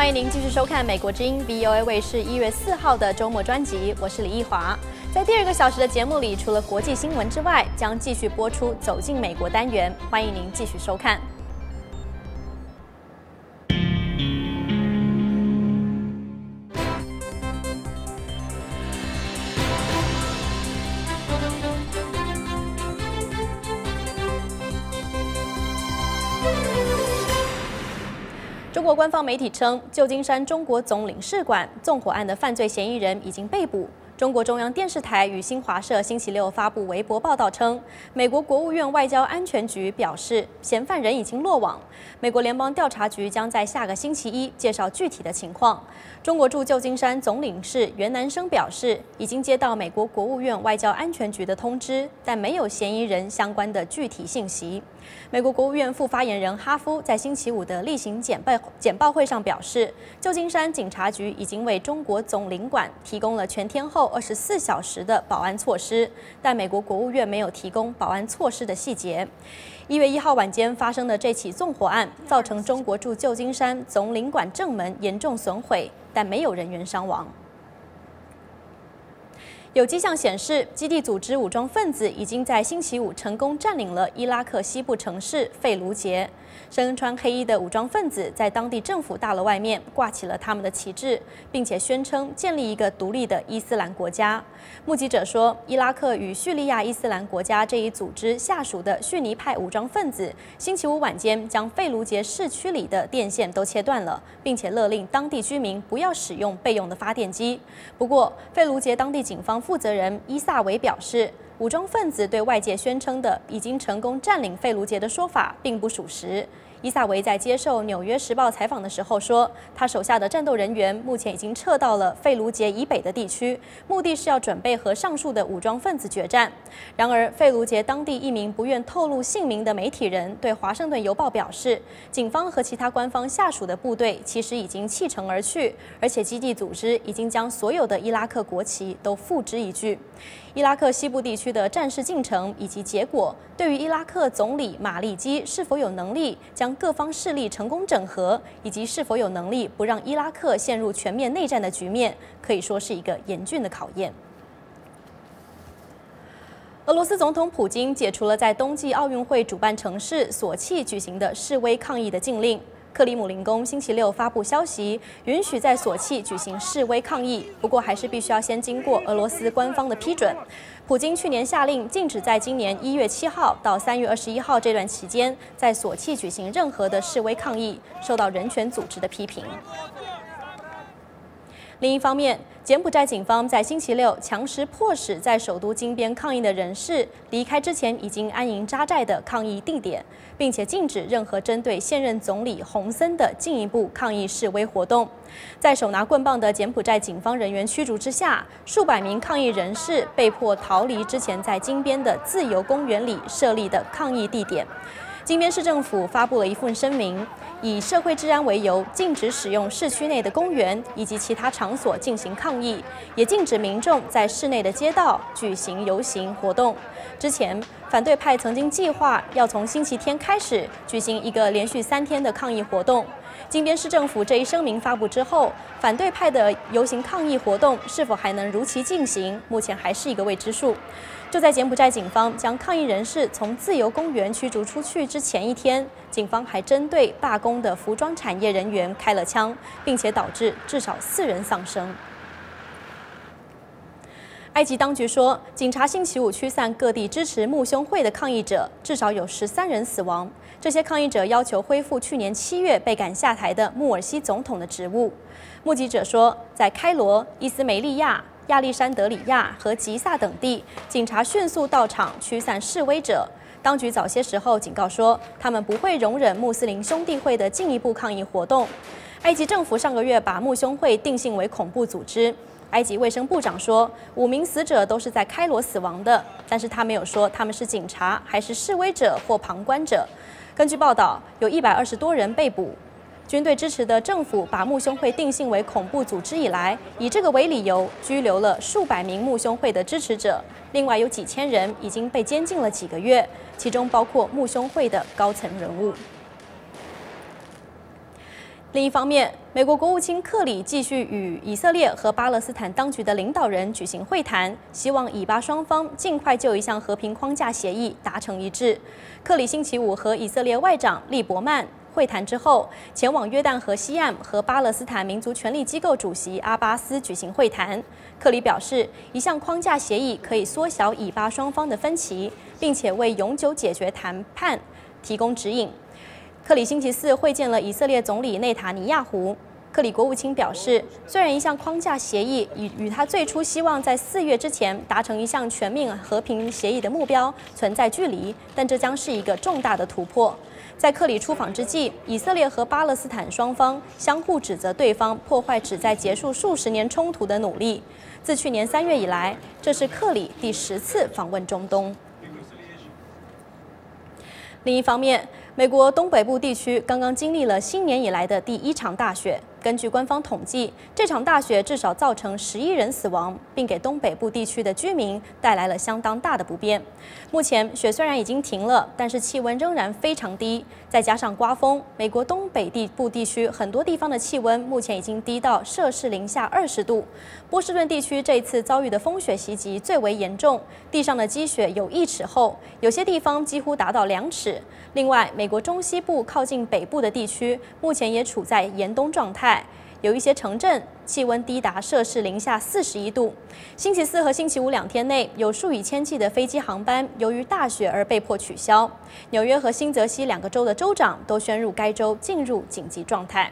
欢迎您继续收看美国之音 VOA 卫视1月4号的周末专辑，我是李奕华。在第2个小时的节目里，除了国际新闻之外，将继续播出走进美国单元，欢迎您继续收看。中国官方媒体称，旧金山中国总领事馆纵火案的犯罪嫌疑人已经被捕。中国中央电视台与新华社星期六发布微博报道称，美国国务院外交安全局表示，嫌犯人已经落网。美国联邦调查局将在下个星期一介绍具体的情况。中国驻旧金山总领事袁南生表示，已经接到美国国务院外交安全局的通知，但没有嫌疑人相关的具体信息。美国国务院副发言人哈夫在星期五的例行简报会上表示，旧金山警察局已经为中国总领馆提供了全天候24小时的保安措施，但美国国务院没有提供保安措施的细节。1月1号晚间发生的这起纵火案，造成中国驻旧金山总领馆正门严重损毁，但没有人员伤亡。有迹象显示，基地组织武装分子已经在星期五成功占领了伊拉克西部城市费卢杰。身穿黑衣的武装分子在当地政府大楼外面挂起了他们的旗帜，并且宣称建立一个独立的伊斯兰国家。目击者说，伊拉克与叙利亚伊斯兰国家这一组织下属的逊尼派武装分子，星期五晚间将费卢杰市区里的电线都切断了，并且勒令当地居民不要使用备用的发电机。不过，费卢杰当地警方负责人伊萨维表示，武装分子对外界宣称的已经成功占领费卢杰的说法并不属实。伊萨维在接受《纽约时报》采访的时候说，他手下的战斗人员目前已经撤到了费卢杰以北的地区，目的是要准备和上述的武装分子决战。然而，费卢杰当地一名不愿透露姓名的媒体人对《华盛顿邮报》表示，警方和其他官方下属的部队其实已经弃城而去，而且基地组织已经将所有的伊拉克国旗都付之一炬。伊拉克西部地区的战事进程以及结果，对于伊拉克总理马利基是否有能力将各方势力成功整合，以及是否有能力不让伊拉克陷入全面内战的局面，可以说是一个严峻的考验。俄罗斯总统普京解除了在冬季奥运会主办城市索契举行的示威抗议的禁令。克里姆林宫星期六发布消息，允许在索契举行示威抗议，不过还是必须要先经过俄罗斯官方的批准。普京去年下令禁止在今年1月7号到3月21号这段期间在索契举行任何的示威抗议，受到人权组织的批评。另一方面，柬埔寨警方在星期六强势迫使在首都金边抗议的人士离开之前已经安营扎寨的抗议地点，并且禁止任何针对现任总理洪森的进一步抗议示威活动。在手拿棍棒的柬埔寨警方人员驱逐之下，数百名抗议人士被迫逃离之前在金边的自由公园里设立的抗议地点。金边市政府发布了一份声明，以社会治安为由，禁止使用市区内的公园以及其他场所进行抗议，也禁止民众在市内的街道举行游行活动。之前，反对派曾经计划要从星期天开始举行一个连续3天的抗议活动。金边市政府这一声明发布之后，反对派的游行抗议活动是否还能如期进行，目前还是一个未知数。就在柬埔寨警方将抗议人士从自由公园驱逐出去之前一天，警方还针对罢工的服装产业人员开了枪，并且导致至少4人丧生。埃及当局说，警察星期五驱散各地支持穆兄会的抗议者，至少有13人死亡。这些抗议者要求恢复去年7月被赶下台的穆尔西总统的职务。目击者说，在开罗、伊斯梅利亚、亚历山德里亚和吉萨等地，警察迅速到场驱散示威者。当局早些时候警告说，他们不会容忍穆斯林兄弟会的进一步抗议活动。埃及政府上个月把穆兄会定性为恐怖组织。埃及卫生部长说，5名死者都是在开罗死亡的，但是他没有说他们是警察还是示威者或旁观者。根据报道，有120多人被捕。军队支持的政府把穆兄会定性为恐怖组织以来，以这个为理由拘留了数百名穆兄会的支持者，另外有几千人已经被监禁了几个月，其中包括穆兄会的高层人物。 另一方面，美国国务卿克里继续与以色列和巴勒斯坦当局的领导人举行会谈，希望以巴双方尽快就一项和平框架协议达成一致。克里星期五和以色列外长利伯曼会谈之后，前往约旦河西岸和巴勒斯坦民族权利机构主席阿巴斯举行会谈。克里表示，一项框架协议可以缩小以巴双方的分歧，并且为永久解决谈判提供指引。克里星期四会见了以色列总理内塔尼亚胡。克里国务卿表示，虽然一项框架协议与他最初希望在4月之前达成一项全面和平协议的目标存在距离，但这将是一个重大的突破。在克里出访之际，以色列和巴勒斯坦双方相互指责对方破坏旨在结束数十年冲突的努力。自去年3月以来，这是克里第10次访问中东。另一方面，美国东北部地区刚刚经历了新年以来的第1场大雪。根据官方统计，这场大雪至少造成11人死亡，并给东北部地区的居民带来了相当大的不便。目前雪虽然已经停了，但是气温仍然非常低，再加上刮风，美国东北部地区很多地方的气温目前已经低到摄氏零下20度。波士顿地区这一次遭遇的风雪袭击最为严重，地上的积雪有1尺厚，有些地方几乎达到2尺。另外，美国中西部靠近北部的地区目前也处在严冬状态，有一些城镇气温低达摄氏零下41度。星期4和星期52天内，有数以千计的飞机航班由于大雪而被迫取消。纽约和新泽西2个州的州长都宣布该州进入紧急状态。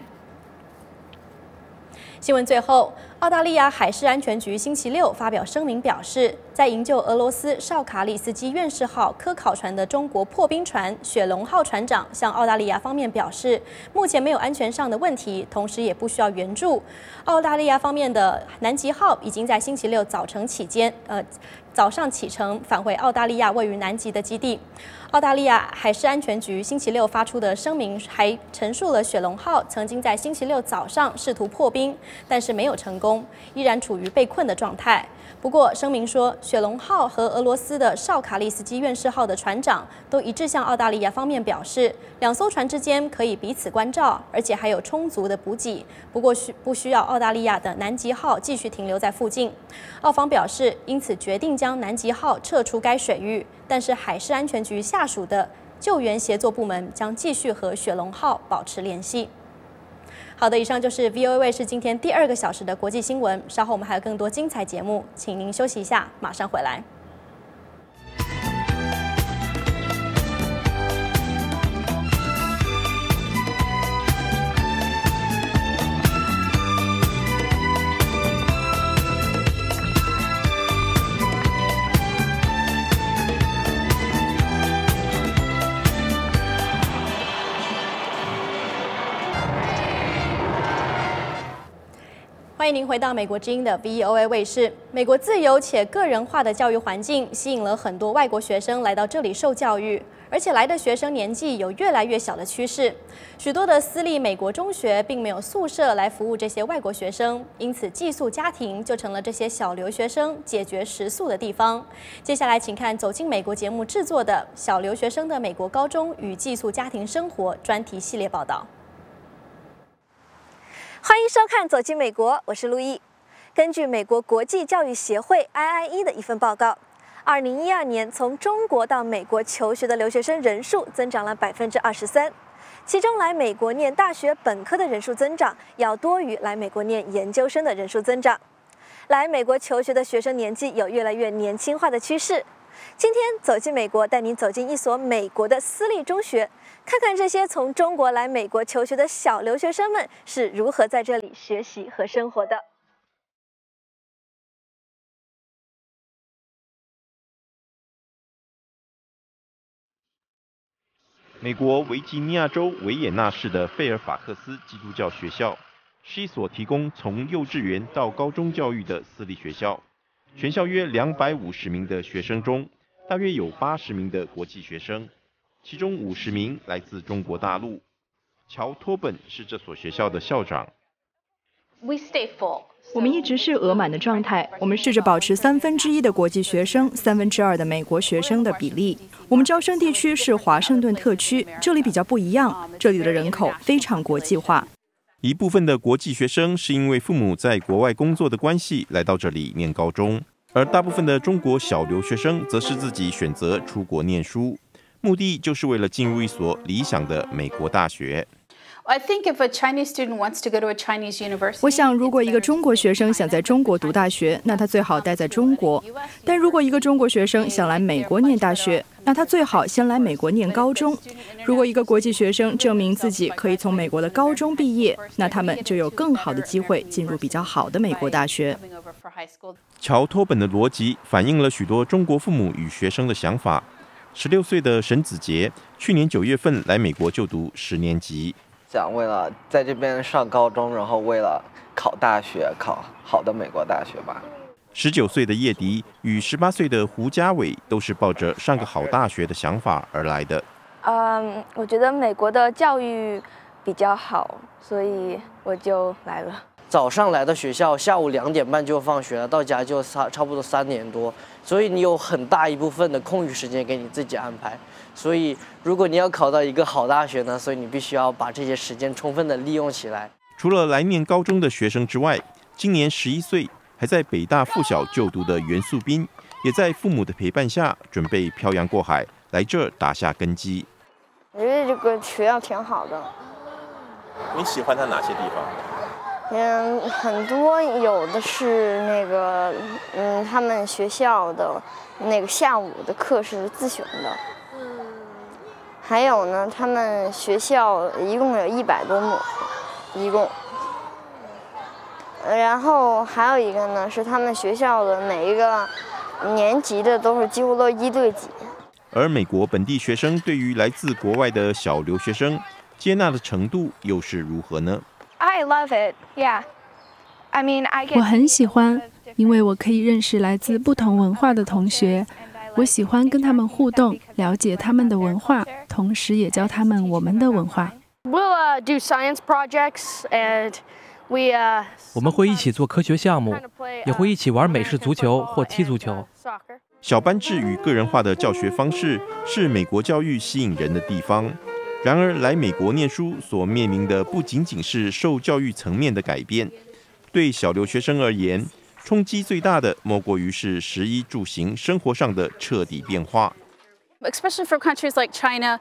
新闻最后，澳大利亚海事安全局星期6发表声明表示，在营救俄罗斯绍卡里斯基院士号科考船的中国破冰船雪龙号船长向澳大利亚方面表示，目前没有安全上的问题，同时也不需要援助。澳大利亚方面的南极号已经在星期6早上启程返回澳大利亚位于南极的基地。澳大利亚海事安全局星期6发出的声明还陈述了雪龙号曾经在星期6早上试图破冰，但是没有成功，依然处于被困的状态。不过，声明说，雪龙号和俄罗斯的绍卡利斯基院士号的船长都一致向澳大利亚方面表示，2艘船之间可以彼此关照，而且还有充足的补给。不过不需要澳大利亚的南极号继续停留在附近。澳方表示，因此决定将南极号撤出该水域，但是海事安全局下属的救援协作部门将继续和雪龙号保持联系。好的，以上就是 VOA 卫视今天第2个小时的国际新闻。稍后我们还有更多精彩节目，请您休息一下，马上回来。欢迎您回到美国之音的 VOA 卫视。美国自由且个人化的教育环境吸引了很多外国学生来到这里受教育，而且来的学生年纪有越来越小的趋势。许多的私立美国中学并没有宿舍来服务这些外国学生，因此寄宿家庭就成了这些小留学生解决食宿的地方。接下来，请看《走进美国》节目制作的小留学生的美国高中与寄宿家庭生活专题系列报道。 欢迎收看《走进美国》，我是陆毅。根据美国国际教育协会 IIE 的一份报告，2012年从中国到美国求学的留学生人数增长了23%，其中来美国念大学本科的人数增长要多于来美国念研究生的人数增长。来美国求学的学生年纪有越来越年轻化的趋势。今天走进美国，带您走进一所美国的私立中学，看看这些从中国来美国求学的小留学生们是如何在这里学习和生活的。 美国维吉尼亚州维也纳市的费尔法克斯基督教学校是一所提供从幼稚园到高中教育的私立学校。全校约250名的学生中，大约有80名的国际学生，其中50名来自中国大陆。乔托本是这所学校的校长。 我们一直是额满的状态，我们试着保持1/3的国际学生，2/3的美国学生的比例。我们招生地区是华盛顿特区，这里比较不一样，这里的人口非常国际化。 一部分的国际学生是因为父母在国外工作的关系来到这里念高中，而大部分的中国小留学生则是自己选择出国念书，目的就是为了进入一所理想的美国大学。 我想，如果一个中国学生想在中国读大学，那他最好待在中国；但如果一个中国学生想来美国念大学，那他最好先来美国念高中。如果一个国际学生证明自己可以从美国的高中毕业，那他们就有更好的机会进入比较好的美国大学。 乔托本的逻辑反映了许多中国父母与学生的想法。16岁的沈子杰去年9月份来美国就读10年级。 想为了在这边上高中，然后为了考大学，考好的美国大学吧。 19岁的叶迪与18岁的胡家伟都是抱着上个好大学的想法而来的。 我觉得美国的教育比较好，所以我就来了。 早上来的学校，下午2点半就放学了，到家就差不多3点多，所以你有很大一部分的空余时间给你自己安排。所以，如果你要考到一个好大学呢，所以你必须要把这些时间充分的利用起来。 除了来念高中的学生之外，今年11岁还在北大附小就读的袁素斌，也在父母的陪伴下，准备漂洋过海来这儿打下根基。 我觉得这个学校挺好的。 你喜欢它哪些地方？ 很多有的是那个，他们学校的那个下午的课是自选的。还有呢，他们学校一共有100多亩，一共。然后还有一个呢，是他们学校的每一个年级的几乎都1对几。 而美国本地学生对于来自国外的小留学生接纳的程度又是如何呢？ I love it, yeah. I mean, 我很喜欢，因为我可以认识来自不同文化的同学。我喜欢跟他们互动，了解他们的文化，同时也教他们我们的文化。 We'll do science projects and we 我们会一起做科学项目，也会一起玩美式足球或踢足球。 小班制与个人化的教学方式是美国教育吸引人的地方。然而，来美国念书所面临的不仅仅是受教育层面的改变，对小留学生而言，冲击最大的莫过于是食衣住行生活上的彻底变化。 Especially for countries like China,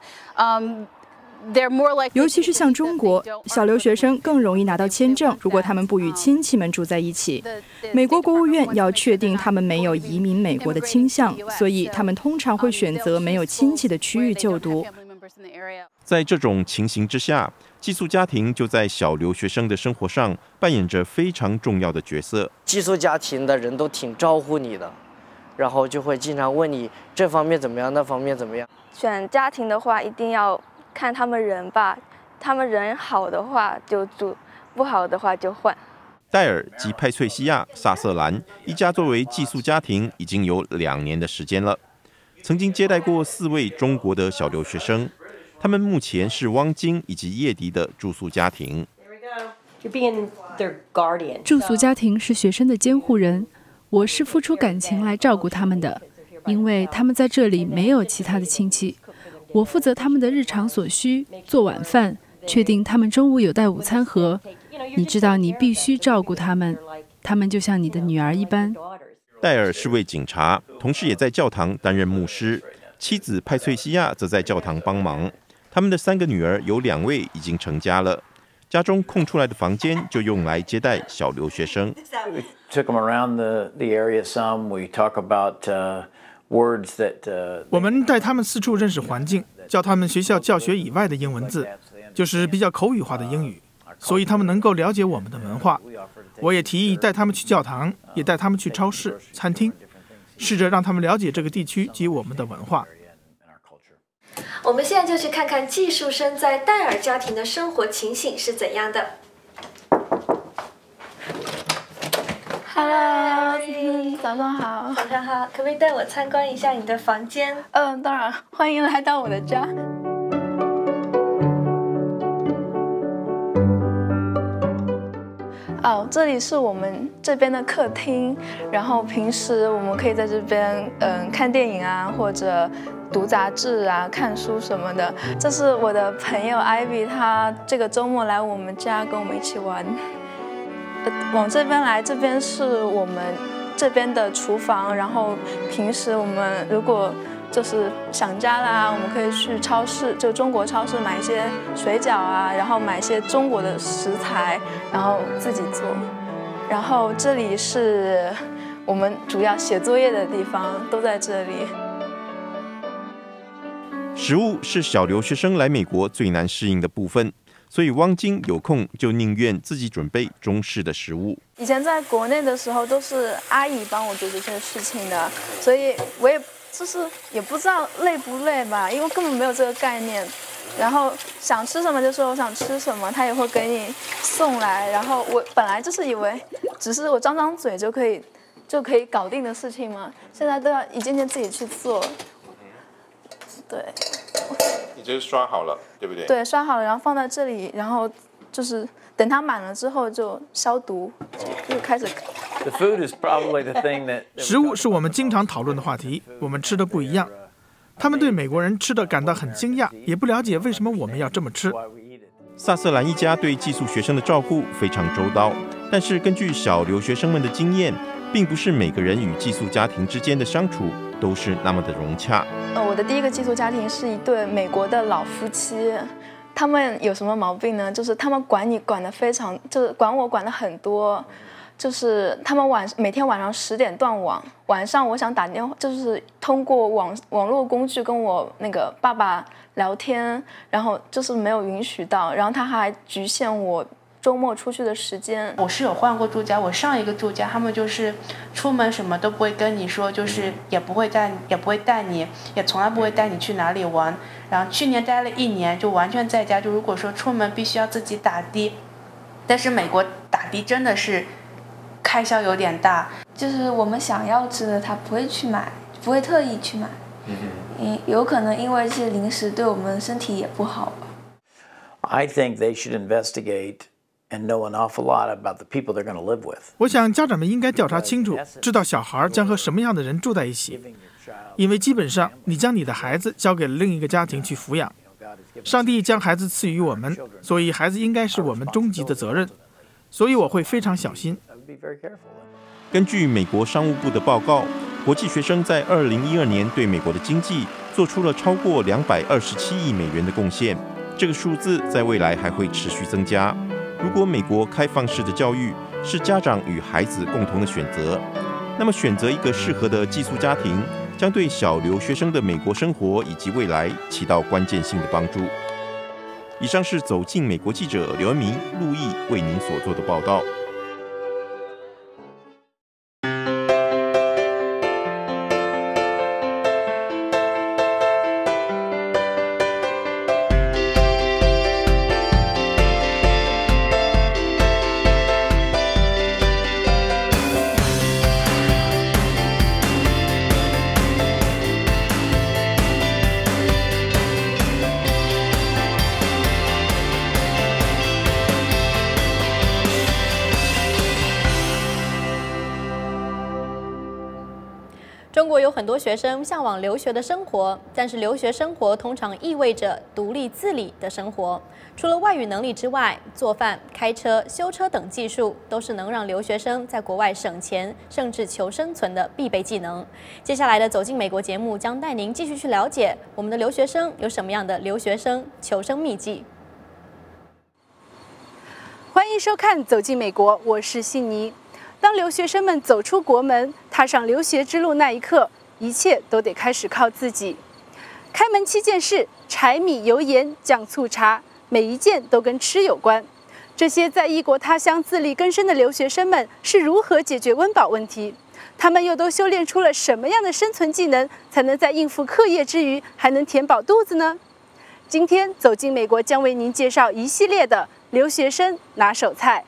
尤其是像中国，小留学生更容易拿到签证，如果他们不与亲戚们住在一起。美国国务院要确定他们没有移民美国的倾向，所以他们通常会选择没有亲戚的区域就读。 在这种情形之下，寄宿家庭就在小留学生的生活上扮演着非常重要的角色。 寄宿家庭的人都挺招呼你的，然后就会经常问你这方面怎么样，那方面怎么样。 选家庭的话，一定要看他们人吧，他们人好的话就住，不好的话就换。 戴尔及派翠西亚·萨瑟兰一家作为寄宿家庭已经有2年的时间了，曾经接待过4位中国的小留学生。他们目前是汪晶以及叶迪的住宿家庭。 住宿家庭是学生的监护人，我是付出感情来照顾他们的，因为他们在这里没有其他的亲戚。我负责他们的日常所需，做晚饭，确定他们中午有带午餐盒。你知道你必须照顾他们，他们就像你的女儿一般。 戴尔是位警察，同时也在教堂担任牧师，妻子派翠西亚则在教堂帮忙。他们的3个女儿有2位已经成家了，家中空出来的房间就用来接待小留学生。 我们带他们四处认识环境，教他们学校教学以外的英文字，就是比较口语化的英语，所以他们能够了解我们的文化。我也提议带他们去教堂，也带他们去超市、餐厅，试着让他们了解这个地区及我们的文化。 我们现在就去看看寄宿生在戴尔家庭的生活情形是怎样的。 Hello， 早上好。 早上好，可不可以带我参观一下你的房间？ 当然，欢迎来到我的家。这里是我们这边的客厅，然后平时我们可以在这边看电影啊，或者读杂志啊、看书什么的。这是我的朋友 Ivy， 她这个周末来我们家跟我们一起玩。往这边来，这边是我们这边的厨房，然后平时我们如果就是想家啦，我们可以去超市，就中国超市买一些水饺啊，然后买一些中国的食材，然后自己做。然后这里是我们主要写作业的地方，都在这里。 食物是小留学生来美国最难适应的部分，所以汪晶有空就宁愿自己准备中式的食物。 以前在国内的时候都是阿姨帮我做这些事情的，所以我也不知道累不累吧，因为根本没有这个概念。然后想吃什么就说我想吃什么，他也会给你送来。然后我本来就是以为只是我张张嘴就可以搞定的事情嘛，现在都要一件件自己去做。对。 你这是刷好了，对不对？ 对，刷好了，然后放在这里，然后就是等它满了之后就消毒，就开始。 食物是我们经常讨论的话题，我们吃的不一样。他们对美国人吃的感到很惊讶，也不了解为什么我们要这么吃。 萨瑟兰一家对寄宿学生的照顾非常周到，但是根据小留学生们的经验，并不是每个人与寄宿家庭之间的相处都是那么的融洽。 我的第一个寄宿家庭是一对美国的老夫妻，他们有什么毛病呢？就是他们管你管得非常，就是管我管得很多。就是他们每天晚上10点断网，晚上我想打电话，就是通过网络工具跟我那个爸爸聊天，然后就是没有允许到，然后他还局限我周末出去的时间。 我是有换过住家，我上一个住家他们就是出门什么都不会跟你说，就是也不会带你，也从来不会带你去哪里玩。然后去年待了1年，就完全在家，就如果说出门必须要自己打的，但是美国打的真的是开销有点大， 就是我们想要吃的他不会去买，不会特意去买，有可能因为这些零食对我们身体也不好吧。 I think they should investigate and know an awful lot about the people they're going to live with. 我想家长们应该调查清楚，知道小孩将和什么样的人住在一起，因为基本上你将你的孩子交给了另一个家庭去抚养。上帝将孩子赐予我们，所以孩子应该是我们终极的责任，所以我会非常小心。 根据美国商务部的报告，国际学生在2012年对美国的经济做出了超过227亿美元的贡献，这个数字在未来还会持续增加。如果美国开放式的教育是家长与孩子共同的选择，那么选择一个适合的寄宿家庭，将对小留学生的美国生活以及未来起到关键性的帮助。以上是走进美国记者刘恩明、陆毅为您所做的报道。 中国有很多学生向往留学的生活，但是留学生活通常意味着独立自理的生活。除了外语能力之外，做饭、开车、修车等技术都是能让留学生在国外省钱甚至求生存的必备技能。接下来的走进美国节目将带您继续去了解我们的留学生有什么样的留学生求生秘籍。 欢迎收看《走进美国》，我是悉尼。当留学生们走出国门，踏上留学之路那一刻，一切都得开始靠自己。开门7件事：柴米油盐酱醋茶，每一件都跟吃有关。这些在异国他乡自力更生的留学生们是如何解决温饱问题？他们又都修炼出了什么样的生存技能，才能在应付课业之余还能填饱肚子呢？今天走进美国将为您介绍一系列的留学生拿手菜。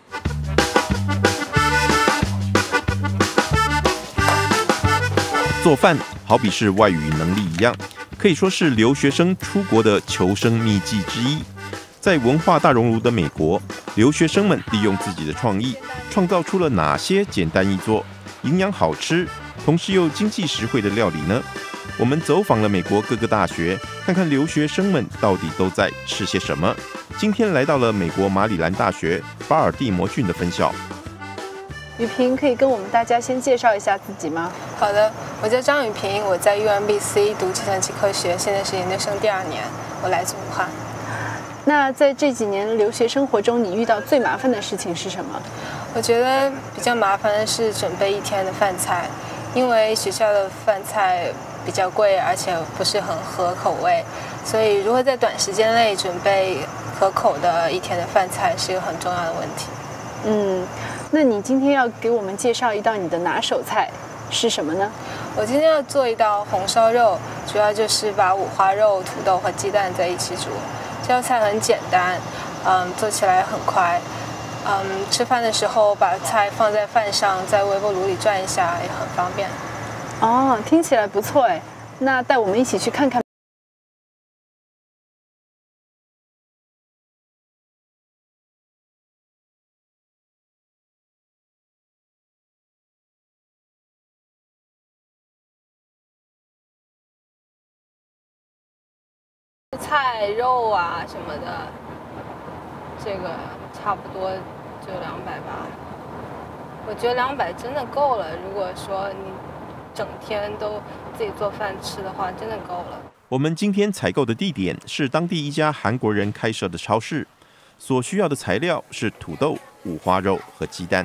做饭好比是外语能力一样，可以说是留学生出国的求生秘技之一。在文化大熔炉的美国，留学生们利用自己的创意，创造出了哪些简单易做、营养好吃，同时又经济实惠的料理呢？ 我们走访了美国各个大学，看看留学生们到底都在吃些什么。今天来到了美国马里兰大学巴尔的摩郡的分校。 雨萍，可以跟我们大家先介绍一下自己吗？ 好的，我叫张雨萍，我在 UMBC 读计算机科学，现在是研究生第2年，我来自武汉。 那在这几年留学生活中，你遇到最麻烦的事情是什么？ 我觉得比较麻烦的是准备1天的饭菜，因为学校的饭菜比较贵，而且不是很合口味，所以如何在短时间内准备可口的1天的饭菜是一个很重要的问题。 那你今天要给我们介绍一道你的拿手菜是什么呢？ 我今天要做一道红烧肉，主要就是把五花肉、土豆和鸡蛋在一起煮。这道菜很简单，做起来很快。吃饭的时候把菜放在饭上，在微波炉里转一下也很方便。 哦，听起来不错哎，那带我们一起去看看。 菜肉啊什么的，这个差不多就200吧。我觉得200真的够了。如果说你整天都自己做饭吃的话，真的够了。 我们今天采购的地点是当地一家韩国人开设的超市，所需要的材料是土豆、五花肉和鸡蛋。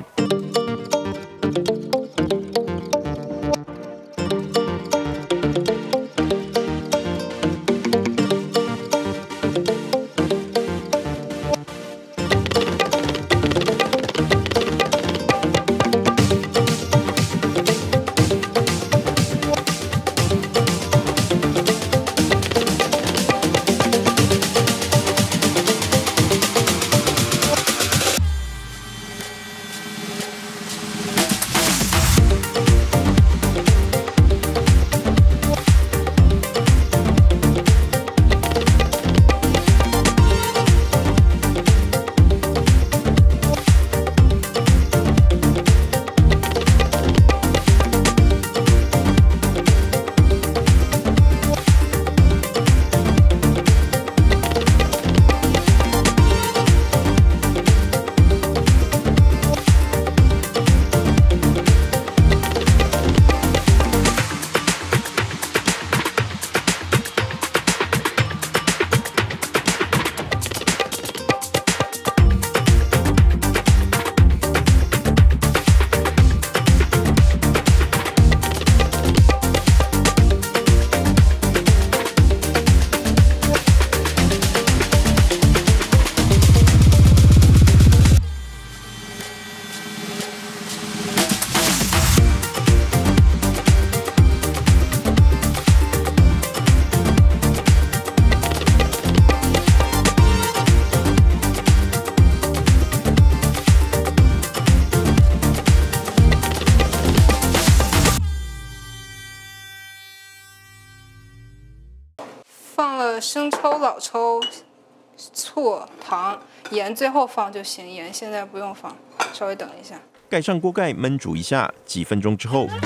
放了生抽、老抽、醋、糖、盐，最后放就行。盐现在不用放，稍微等一下。 盖上锅盖焖煮一下，几分钟之后，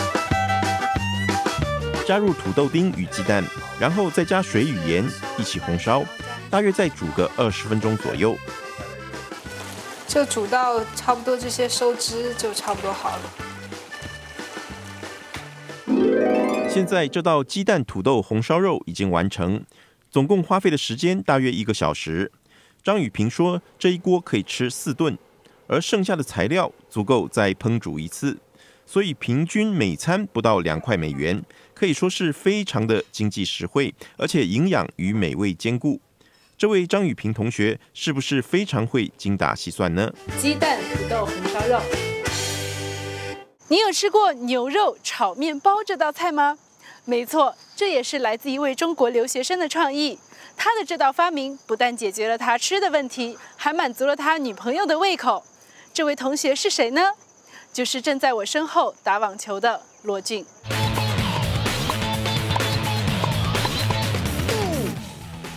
加入土豆丁与鸡蛋，然后再加水与盐一起红烧，大约再煮个20分钟左右。 就煮到差不多这些收汁就差不多好了。 现在这道鸡蛋土豆红烧肉已经完成，总共花费的时间大约1个小时。张雨萍说，这一锅可以吃4顿，而剩下的材料足够再烹煮1次，所以平均每餐不到2块美元，可以说是非常的经济实惠，而且营养与美味兼顾。这位张雨萍同学是不是非常会精打细算呢？ 鸡蛋土豆红烧肉。你有吃过牛肉炒面包这道菜吗？没错，这也是来自一位中国留学生的创意。他的这道发明不但解决了他吃的问题，还满足了他女朋友的胃口。这位同学是谁呢？就是正在我身后打网球的骆俊。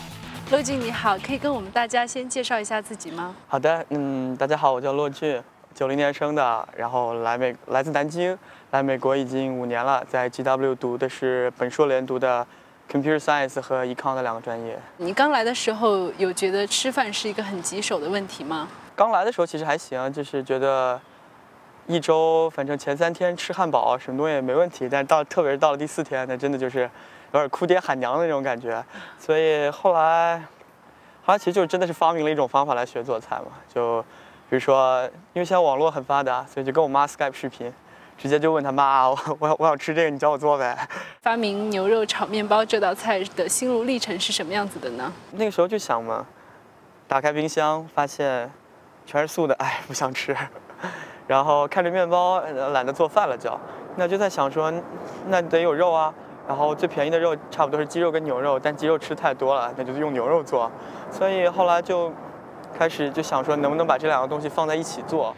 骆俊你好，可以跟我们大家先介绍一下自己吗？ 好的，大家好，我叫骆俊。 90年生的，然后来自南京，来美国已经5年了，在 GW 读的是本硕连读的 Computer Science 和 Econ 的2个专业。 你刚来的时候有觉得吃饭是一个很棘手的问题吗？ 刚来的时候其实还行，就是觉得1周反正前3天吃汉堡什么东西也没问题，但是特别是到了第4天，那真的就是有点哭爹喊娘的那种感觉。所以后来其实就真的是发明了一种方法来学做菜嘛，就比如说因为现在网络很发达，所以就跟我妈 Skype 视频，直接就问他妈，我想吃这个，你教我做呗。 发明牛肉炒面包这道菜的心路历程是什么样子的呢？ 那个时候就想嘛，打开冰箱发现全是素的，哎，不想吃。然后看着面包，懒得做饭了那就在想说，那得有肉啊。然后最便宜的肉差不多是鸡肉跟牛肉，但鸡肉吃太多了，那就用牛肉做。所以后来就开始就想说，能不能把这2个东西放在一起做。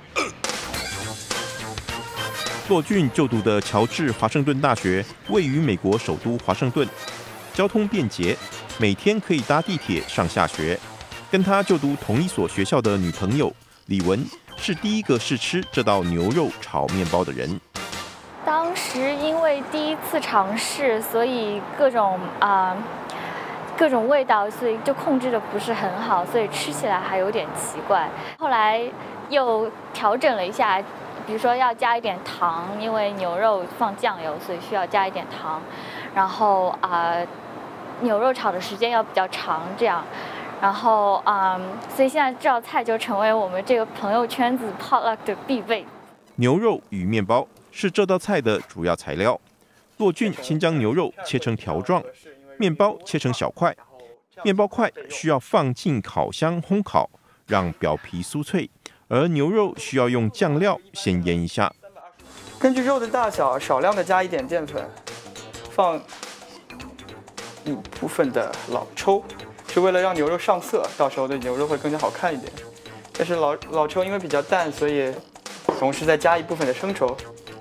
骆俊就读的乔治华盛顿大学位于美国首都华盛顿，交通便捷，每天可以搭地铁上下学。跟他就读同一所学校的女朋友李文是第一个试吃这道牛肉炒面包的人。 当时因为第一次尝试，所以各种味道，所以就控制的不是很好，所以吃起来还有点奇怪。后来又调整了一下，比如说要加一点糖，因为牛肉放酱油，所以需要加一点糖。然后牛肉炒的时间要比较长，这样。然后所以现在这道菜就成为我们这个朋友圈子 potluck 的必备。 牛肉与面包是这道菜的主要材料。骆俊先将牛肉切成条状，面包切成小块。面包块需要放进烤箱烘烤，让表皮酥脆，而牛肉需要用酱料先腌一下。 根据肉的大小，少量的加一点淀粉，放一部分的老抽，是为了让牛肉上色，到时候的牛肉会更加好看一点。但是老抽因为比较淡，所以同时再加一部分的生抽。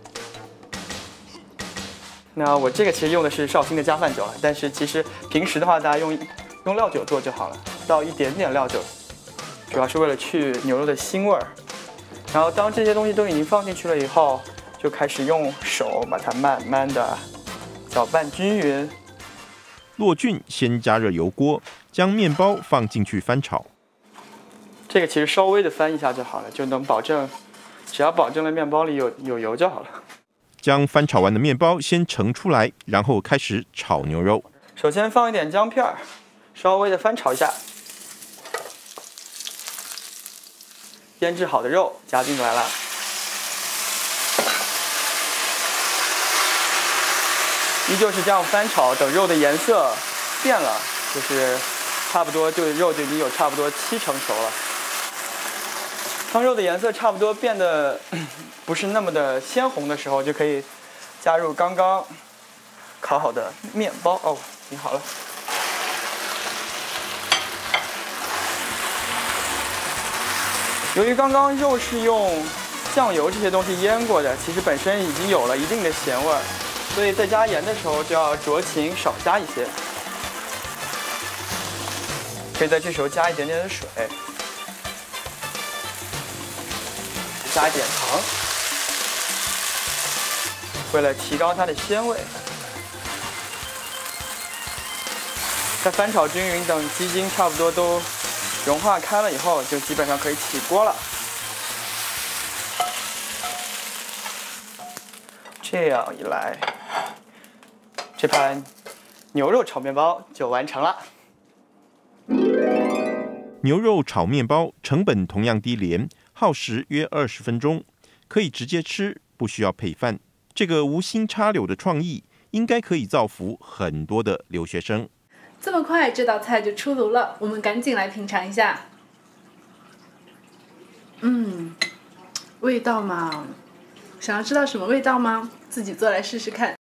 那我这个其实用的是绍兴的加饭酒了，但是其实平时的话，大家用料酒做就好了，倒一点点料酒，主要是为了去牛肉的腥味儿。然后当这些东西都已经放进去了以后，就开始用手把它慢慢的搅拌均匀。 骆俊先加热油锅，将面包放进去翻炒。 这个其实稍微的翻一下就好了，就能保证，只要保证了面包里有油就好了。 将翻炒完的面包先盛出来，然后开始炒牛肉。 首先放一点姜片，稍微的翻炒一下。腌制好的肉加进来了。依旧是这样翻炒，等肉的颜色变了，就是差不多，肉就已经有差不多70%熟了。当肉的颜色差不多变得不是那么的鲜红的时候，就可以加入刚刚烤好的面包。哦，已经好了。由于刚刚肉是用酱油这些东西腌过的，其实本身已经有了一定的咸味儿，所以在加盐的时候就要酌情少加一些。可以在这时候加一点点的水。加一点糖，为了提高它的鲜味。在翻炒均匀，等鸡精差不多都融化开了以后，就基本上可以起锅了。这样一来，这盘牛肉炒面包就完成了。 牛肉炒面包成本同样低廉。耗时约20分钟，可以直接吃，不需要配饭。这个无心插柳的创意，应该可以造福很多的留学生。 这么快，这道菜就出炉了，我们赶紧来品尝一下。味道嘛，想要知道什么味道吗？自己做来试试看。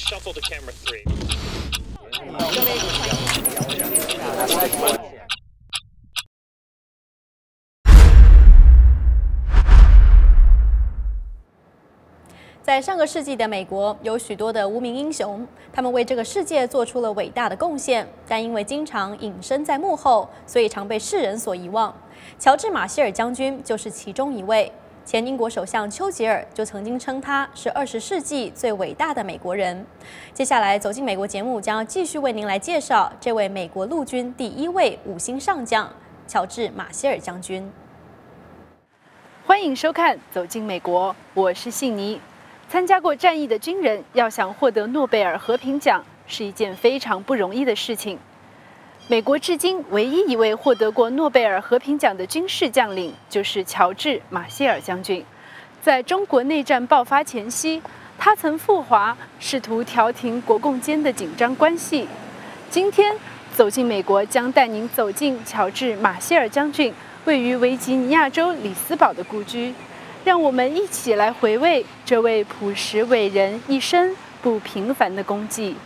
在上个世纪的美国，有许多的无名英雄，他们为这个世界做出了伟大的贡献，但因为经常隐身在幕后，所以常被世人所遗忘。乔治·马歇尔将军就是其中一位。前英国首相丘吉尔就曾经称他是20世纪最伟大的美国人。接下来走进美国节目将要继续为您来介绍这位美国陆军第1位5星上将乔治·马歇尔将军。 欢迎收看《走进美国》，我是信妮。参加过战役的军人要想获得诺贝尔和平奖是一件非常不容易的事情。美国至今唯一一位获得过诺贝尔和平奖的军事将领就是乔治·马歇尔将军。在中国内战爆发前夕，他曾赴华，试图调停国共间的紧张关系。今天，走进美国将带您走进乔治·马歇尔将军位于维吉尼亚州里斯堡的故居。让我们一起来回味这位朴实伟人一生不平凡的功绩。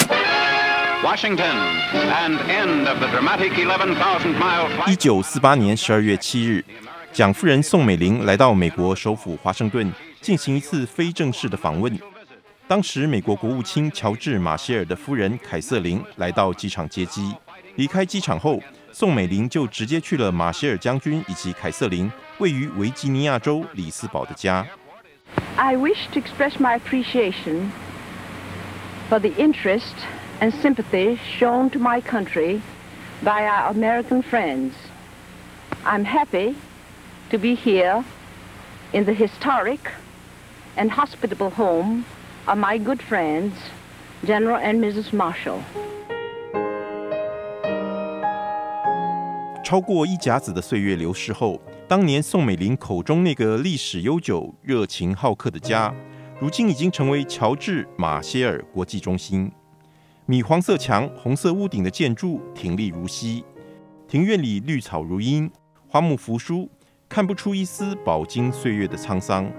1948年12月7日，蒋夫人宋美龄来到美国首府华盛顿进行一次非正式的访问。当时，美国国务卿乔治·马歇尔的夫人凯瑟琳来到机场接机。离开机场后，宋美龄就直接去了马歇尔将军以及凯瑟琳位于维吉尼亚州里斯堡的家。 I wish to express my appreciation for the interest and sympathy shown to my country by our American friends. I'm happy to be here in the historic and hospitable home of my good friends, General and Mrs. Marshall. 超过一甲子的岁月流逝后，当年宋美龄口中那个历史悠久、热情好客的家，如今已经成为乔治·马歇尔国际中心。米黄色墙、红色屋顶的建筑挺立如溪，庭院里绿草如茵，花木扶疏，看不出一丝饱经岁月的沧桑。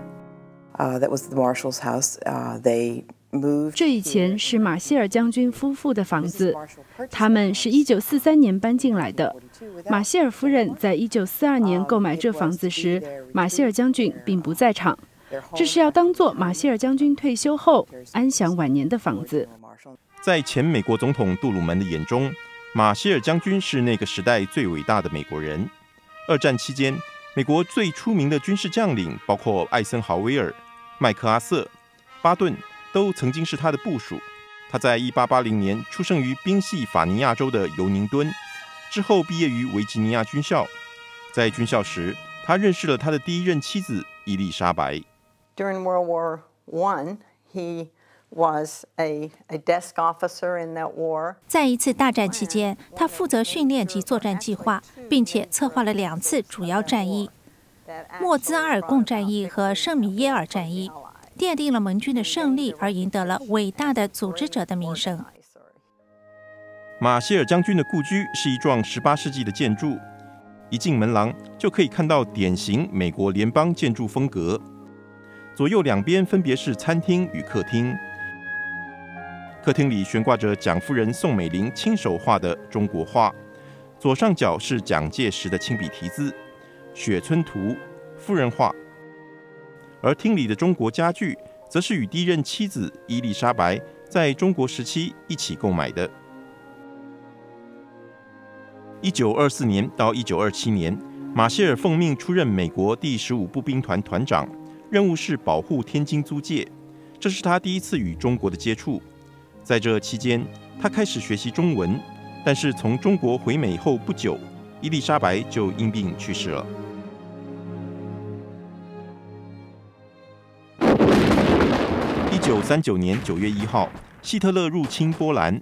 That was the Marshall's house. They 这以前是马歇尔将军夫妇的房子，他们是1943年搬进来的。马歇尔夫人在1942年购买这房子时，马歇尔将军并不在场。这是要当作马歇尔将军退休后安享晚年的房子。 在前美国总统杜鲁门的眼中，马歇尔将军是那个时代最伟大的美国人。2战期间，美国最出名的军事将领包括艾森豪威尔、麦克阿瑟、巴顿，都曾经是他的部属。他在1880年出生于宾夕法尼亚州的尤宁敦，之后毕业于维吉尼亚军校。在军校时，他认识了他的第一任妻子伊丽莎白。 During World War I, he was a desk officer in that war. 在一次大战期间，他负责训练及作战计划，并且策划了2次主要战役：莫兹阿尔贡战役和圣米耶尔战役。奠定了盟军的胜利，而赢得了伟大的组织者的名声。 马歇尔将军的故居是一幢18世纪的建筑，一进门廊就可以看到典型美国联邦建筑风格。左右两边分别是餐厅与客厅，客厅里悬挂着蒋夫人宋美龄亲手画的中国画，左上角是蒋介石的亲笔题字《雪村图》夫人画。而厅里的中国家具，则是与第一任妻子伊丽莎白在中国时期一起购买的。1924年到1927年，马歇尔奉命出任美国第15步兵团团长，任务是保护天津租界。这是他第一次与中国的接触。在这期间，他开始学习中文，但是从中国回美后不久，伊丽莎白就因病去世了。1939年9月1号，希特勒入侵波兰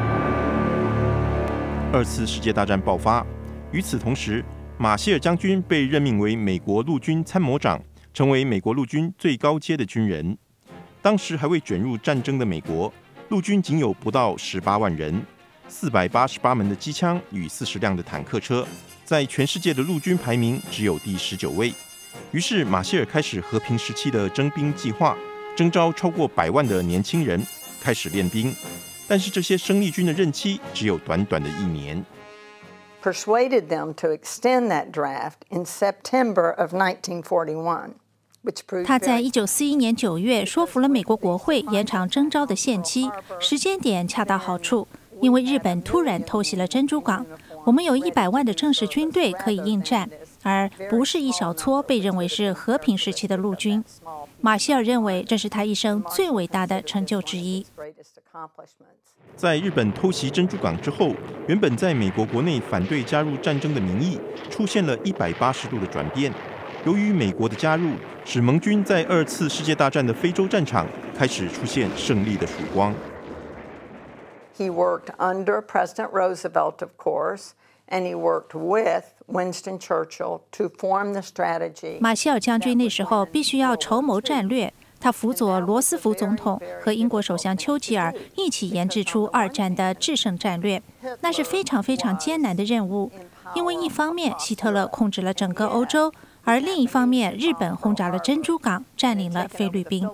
，2次世界大战爆发。与此同时，马歇尔将军被任命为美国陆军参谋长，成为美国陆军最高阶的军人。当时还未卷入战争的美国，陆军仅有不到18万人，488门的机枪与40辆的坦克车，在全世界的陆军排名只有第19位。于是，马歇尔开始和平时期的征兵计划。征召超过100万的年轻人， 开始练兵，但是这些生力军的任期只有短短的1年。 Persuaded them to extend that draft in September of 1941. 他在1941年9月说服了美国国会延长征召的限期，时间点恰到好处，因为日本突然偷袭了珍珠港，我们有100万的正式军队可以应战，而不是一小撮被认为是和平时期的陆军。马歇尔认为这是他一生最伟大的成就之一。 在日本偷袭珍珠港之后，原本在美国国内反对加入战争的民意出现了180度的转变。由于美国的加入，使盟军在2次世界大战的非洲战场开始出现胜利的曙光。 He worked under President Roosevelt, of course, and he worked with Winston Churchill to form the strategy. 马歇尔将军那时候必须要筹谋战略，他辅佐罗斯福总统和英国首相丘吉尔一起研制出2战的制胜战略，那是非常非常艰难的任务，因为一方面希特勒控制了整个欧洲。而另一方面，日本轰炸了珍珠港，占领了菲律宾。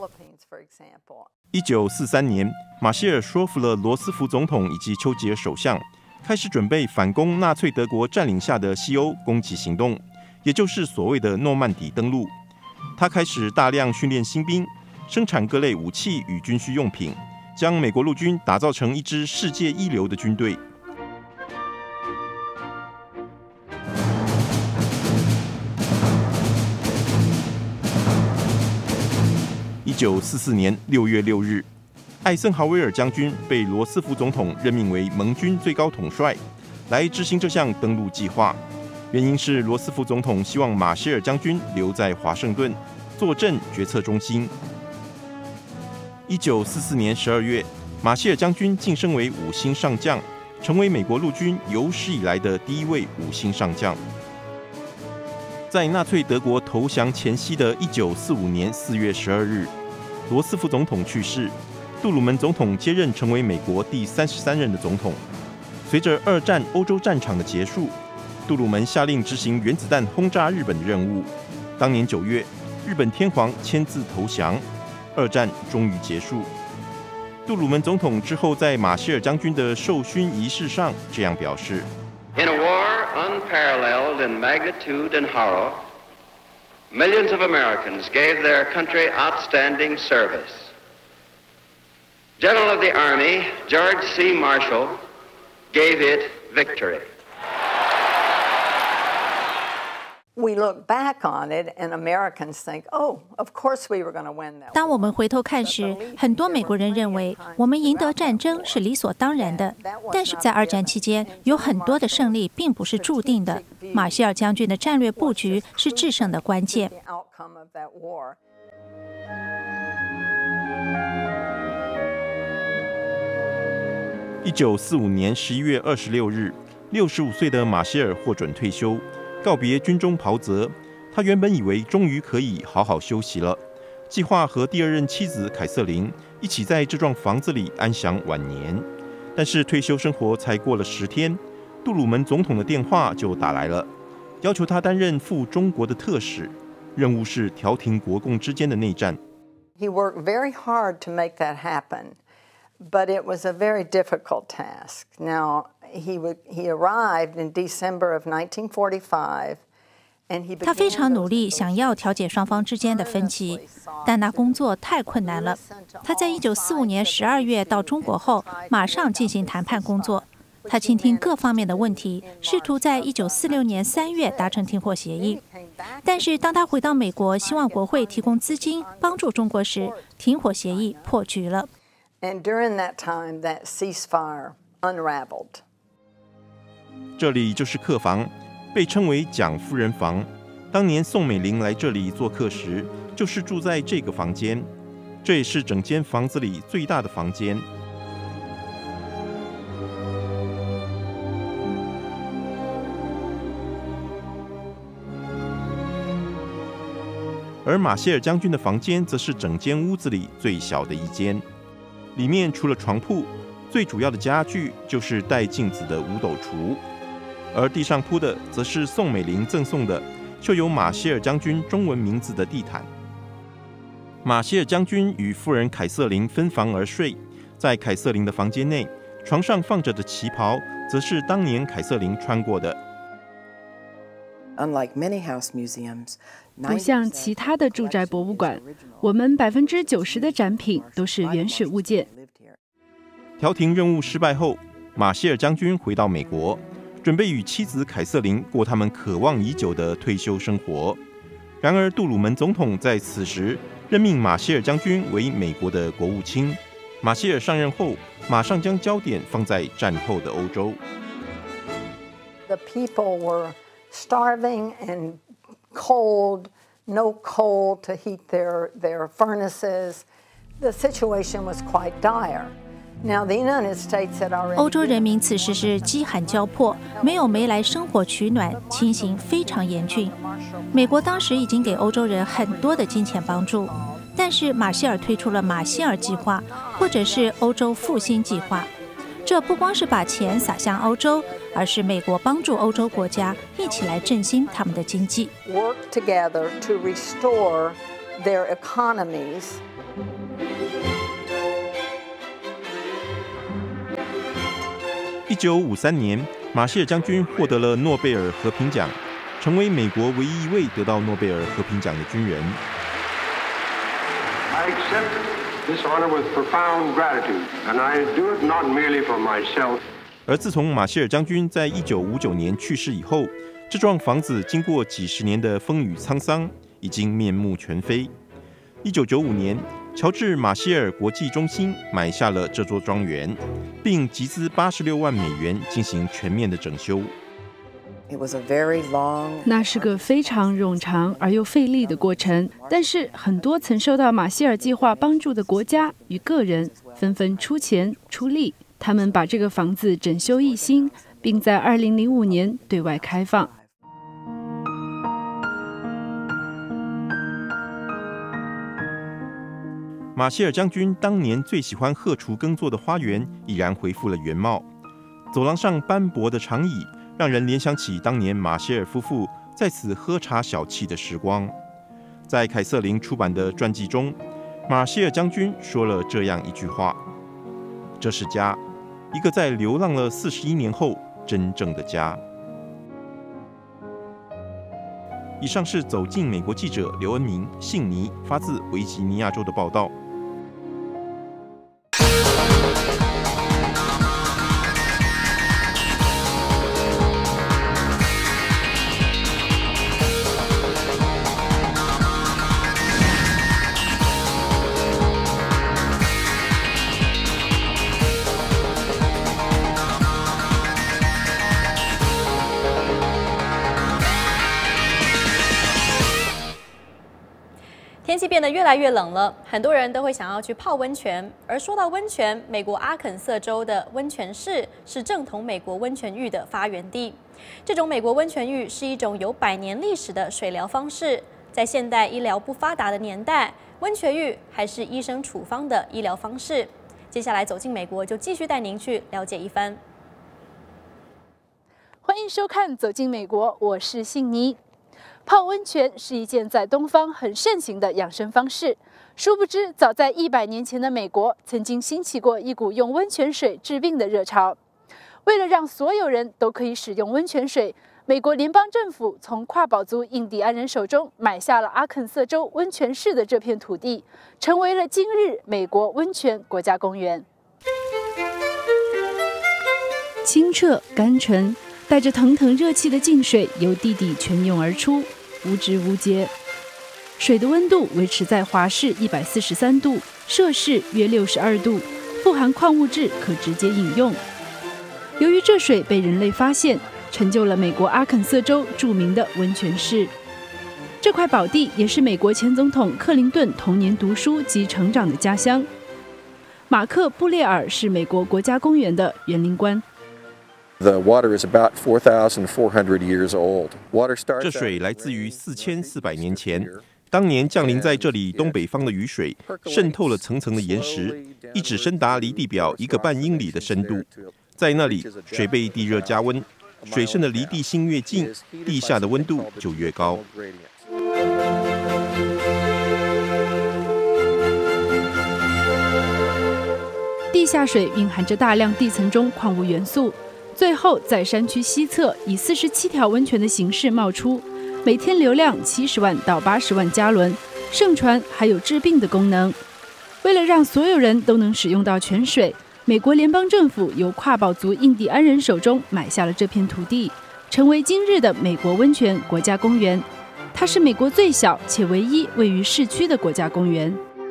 1943年，马歇尔说服了罗斯福总统以及丘吉尔首相，开始准备反攻纳粹德国占领下的西欧攻击行动，也就是所谓的诺曼底登陆。他开始大量训练新兵，生产各类武器与军需用品，将美国陆军打造成一支世界一流的军队。1944年6月6日，艾森豪威尔将军被罗斯福总统任命为盟军最高统帅，来执行这项登陆计划。原因是罗斯福总统希望马歇尔将军留在华盛顿，坐镇决策中心。1944年12月，马歇尔将军晋升为5星上将，成为美国陆军有史以来的第1位5星上将。在纳粹德国投降前夕的1945年4月12日，罗斯福总统去世，杜鲁门总统接任成为美国第33任的总统。随着2战欧洲战场的结束，杜鲁门下令执行原子弹轰炸日本的任务。当年9月，日本天皇签字投降，2战终于结束。杜鲁门总统之后在马歇尔将军的授勋仪式上这样表示 ：In a war unparalleled in magnitude and horror, millions of Americans gave their country outstanding service. General of the Army, George C. Marshall, gave it victory. We look back on it, and Americans think, "Oh, of course we were going to win that." 当我们回头看时，很多美国人认为我们赢得战争是理所当然的。但是在2战期间，有很多的胜利并不是注定的。马歇尔将军的战略布局是制胜的关键。 1945年11月26日，65岁的马歇尔获准退休。告别军中袍泽，他原本以为终于可以好好休息了，计划和第2任妻子凯瑟琳一起在这幢房子里安享晚年。但是退休生活才过了10天，杜鲁门总统的电话就打来了，要求他担任赴中国的特使，任务是调停国共之间的内战。 He worked very hard to make that happen, but it was a very difficult task. Now, he arrived in December of 1945, and he 他非常努力，想要调解双方之间的分歧，但那工作太困难了。他在1945年12月到中国后，马上进行谈判工作。他倾听各方面的问题，试图在1946年3月达成停火协议。但是当他回到美国，希望国会提供资金帮助中国时，停火协议破局了。 And during that time, that ceasefire unraveled. 这里就是客房，被称为蒋夫人房。当年宋美龄来这里做客时，就是住在这个房间。这也是整间房子里最大的房间。而马歇尔将军的房间则是整间屋子里最小的一间，里面除了床铺，最主要的家具就是带镜子的五斗橱，而地上铺的则是宋美龄赠送的绣有马歇尔将军中文名字的地毯。马歇尔将军与夫人凯瑟琳分房而睡， 在凯瑟琳的房间内，床上放着的旗袍，则是当年凯瑟琳穿过的。 不像其他的住宅博物馆，我们90%的展品都是原始物件。 调停任务失败后，马歇尔将军回到美国，准备与妻子凯瑟琳过他们渴望已久的退休生活。然而，杜鲁门总统在此时任命马歇尔将军为美国的国务卿。马歇尔上任后，马上将焦点放在战后的欧洲。 The people were starving and cold, no coal to heat their furnaces. The situation was quite dire. Now the United States had already. 欧洲人民此时是饥寒交迫，没有煤来生火取暖，情形非常严峻。美国当时已经给欧洲人很多的金钱帮助，但是马歇尔推出了马歇尔计划，或者是欧洲复兴计划。这不光是把钱撒向欧洲，而是美国帮助欧洲国家一起来振兴他们的经济。 Work together to restore their economies. 1953年，马歇尔将军获得了诺贝尔和平奖，成为美国唯一一位得到诺贝尔和平奖的军人。 I accept this honor with profound gratitude, and I do it not merely for myself. 而自从马歇尔将军在1959年去世以后，这幢房子经过几十年的风雨沧桑，已经面目全非。1995年，乔治·马歇尔国际中心买下了这座庄园，并集资86万美元进行全面的整修。 那是个非常冗长而又费力的过程，但是很多曾受到马歇尔计划帮助的国家与个人纷纷出钱出力，他们把这个房子整修一新，并在2005年对外开放。 马歇尔将军当年最喜欢荷锄耕作的花园已然恢复了原貌，走廊上斑驳的长椅让人联想起当年马歇尔夫妇在此喝茶小憩的时光。在凯瑟琳出版的传记中，马歇尔将军说了这样一句话：“这是家，一个在流浪了41年后真正的家。”以上是走进美国记者刘恩明、悉尼发自维吉尼亚州的报道。 天气变得越来越冷了，很多人都会想要去泡温泉。而说到温泉，美国阿肯色州的温泉市是正统美国温泉浴的发源地。这种美国温泉浴是一种有100年历史的水疗方式。在现代医疗不发达的年代，温泉浴还是医生处方的医疗方式。接下来走进美国，就继续带您去了解一番。 欢迎收看《走进美国》，我是悉尼。泡温泉是一件在东方很盛行的养生方式，殊不知，早在100年前的美国，曾经兴起过一股用温泉水治病的热潮。为了让所有人都可以使用温泉水，美国联邦政府从跨堡族印第安人手中买下了阿肯色州温泉市的这片土地，成为了今日美国温泉国家公园。 清澈甘醇，带着腾腾热气的净水由地底泉涌而出，无知无节。水的温度维持在华氏143度，摄氏约62度，富含矿物质，可直接饮用。由于这水被人类发现，成就了美国阿肯色州著名的温泉市。这块宝地也是美国前总统克林顿童年读书及成长的家乡。马克·布列尔是美国国家公园的园林官。 The water is about 4,400 years old. 这水来自于4400年前，当年降临在这里东北方的雨水渗透了层层的岩石，一直深达离地表1个半英里的深度。在那里，水被地热加温，水渗的离地心越近，地下的温度就越高。 地下水蕴含着大量地层中矿物元素，最后在山区西侧以47条温泉的形式冒出，每天流量70万到80万加仑，盛传还有治病的功能。为了让所有人都能使用到泉水，美国联邦政府由跨堡族印第安人手中买下了这片土地，成为今日的美国温泉国家公园。它是美国最小且唯一位于市区的国家公园。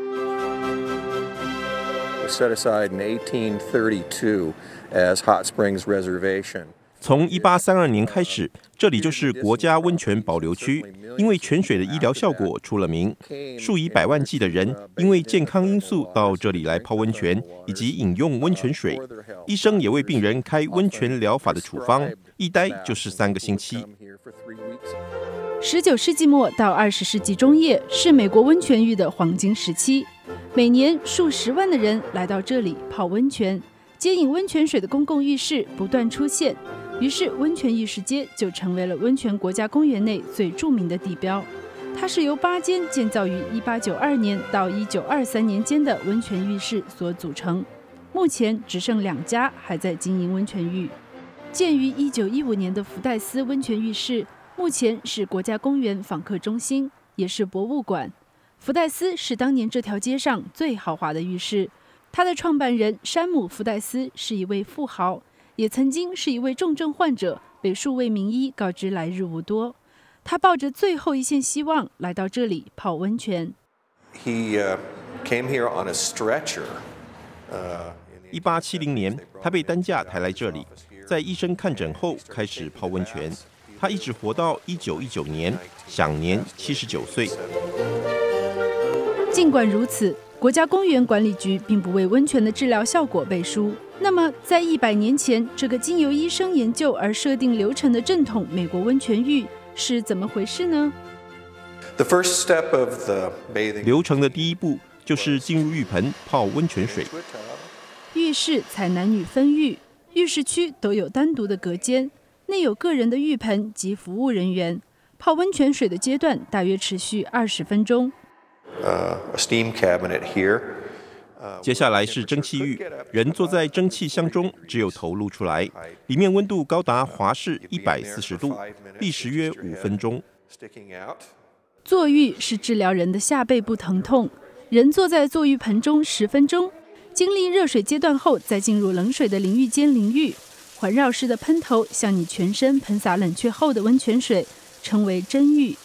Set aside in 1832 as Hot Springs Reservation. 从1832年开始，这里就是国家温泉保留区，因为泉水的医疗效果出了名，数以百万计的人因为健康因素到这里来泡温泉以及饮用温泉水。医生也为病人开温泉疗法的处方，一待就是3个星期。 19世纪末到20世纪中叶是美国温泉浴的黄金时期，每年数10万的人来到这里泡温泉，接引温泉水的公共浴室不断出现，于是温泉浴室街就成为了温泉国家公园内最著名的地标。它是由8间建造于1892年到1923年间的温泉浴室所组成，目前只剩2家还在经营温泉浴。建于1915年的福代斯温泉浴室，目前是国家公园访客中心，也是博物馆。福代斯是当年这条街上最豪华的浴室，它的创办人山姆·福代斯是一位富豪，也曾经是一位重症患者，被数位名医告知来日无多。他抱着最后一线希望来到这里泡温泉。 He came here on a stretcher. 1870年，他被担架抬来这里，在医生看诊后开始泡温泉。他一直活到1919年，享年79岁。 尽管如此，国家公园管理局并不为温泉的治疗效果背书。那么，在100年前，这个经由医生研究而设定流程的正统美国温泉浴是怎么回事呢？ The first step of the bathing 流程的第一步就是进入浴盆泡温泉水。 浴室采男女分浴，浴室区都有单独的隔间，内有个人的浴盆及服务人员。泡温泉水的阶段大约持续20分钟。 A steam cabinet here. 接下来是蒸汽浴，人坐在蒸汽箱中，只有头露出来，里面温度高达华氏140度，历时约5分钟。 坐浴是治疗人的下背部疼痛，人坐在坐浴盆中10分钟，经历热水阶段后，再进入冷水的淋浴间淋浴，环绕式的喷头向你全身喷洒冷却后的温泉水，称为蒸浴。